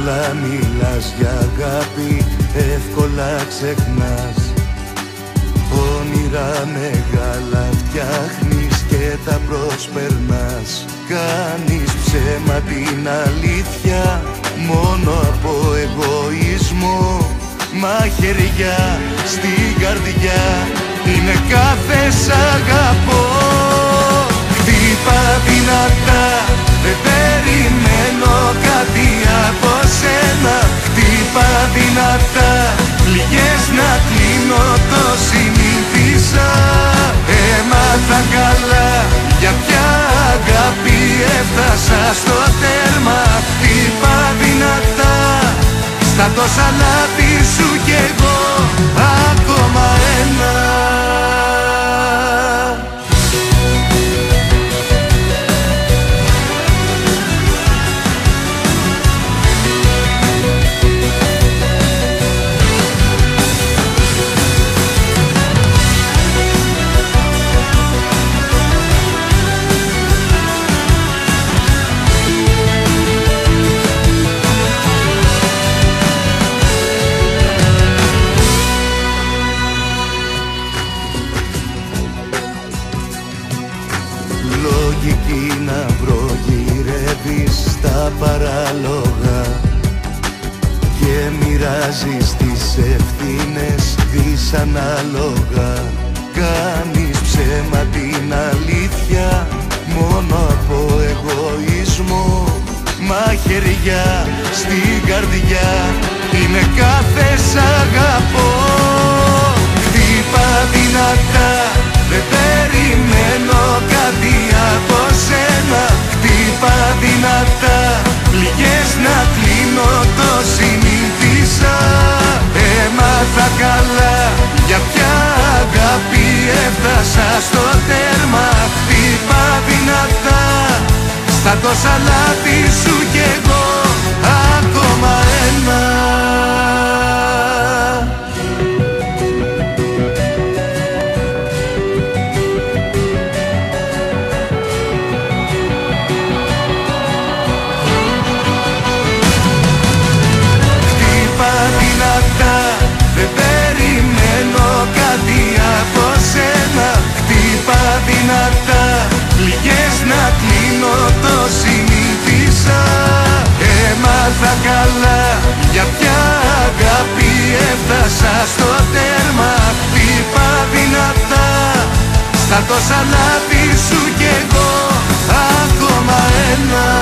Εύκολα μιλάς για αγάπη, εύκολα ξεχνάς. Όνειρα μεγάλα φτιάχνεις και τα προσπερνάς. Κάνεις ψέμα την αλήθεια μόνο από εγωισμό. Μαχαιριά στην καρδιά είναι κάθε σ' αγαπώ. Χτύπα δυνατά, δεν περιμένω κάτι από σένα. Χτύπα δυνατά, πληγές να κλείνω το συνήθισα. Έμαθα καλά για ποια αγάπη έφτασα στο τέρμα. Χτύπα δυνατά, στα τόσα λάθη σου κι εγώ ακόμα ένα. Λογική να προγυρεύεις στα παράλογα και μοιράζεις τις ευθύνες δυσανάλογα. Κάνεις ψέμα την αλήθεια μόνο από εγωισμό. Μαχαιριά στην καρδιά είναι κάθε σ' αγαπώ. Χτύπα δυνατά, δεν περιμένω κάτι από σένα. Χτύπα δυνατά, πληγές να κλείνω το συνήθισα. Έμαθα καλά για ποια αγάπη έφτασα στο τέρμα. Χτύπα δυνατά, στα τόσα λάθη σου κι εγώ ακόμα ένα. Δεν περιμένω κάτι από σένα. Χτύπα δυνατά, πληγές να κλείνω το συνήθισα. Έμαθα καλά για ποια αγάπη έφτασα στο τέρμα. Χτύπα δυνατά, στα τόσα λάθη σου κι εγώ ακόμα ένα.